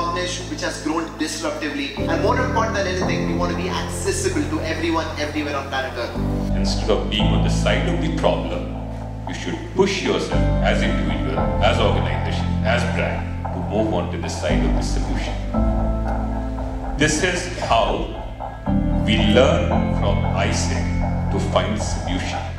organization which has grown disruptively. And more important than anything, we want to be accessible to everyone, everywhere on planet Earth. Instead of being on the side of the problem, you should push yourself as individual, as organization, as brand to move on to the side of the solution. This is how we learn from AIESEC to find solutions.